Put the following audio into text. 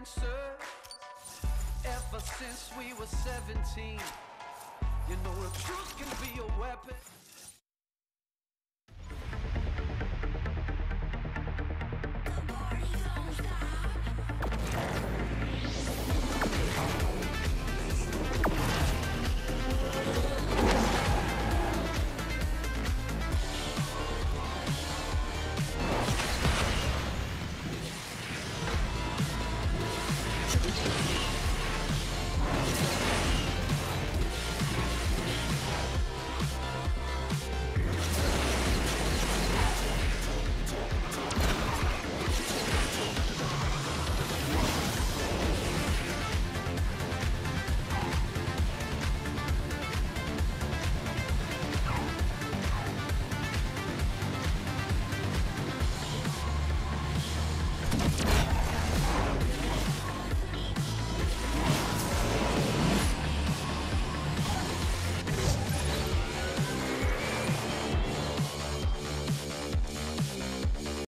answer. Ever since we were 17, you know the truth can be a weapon.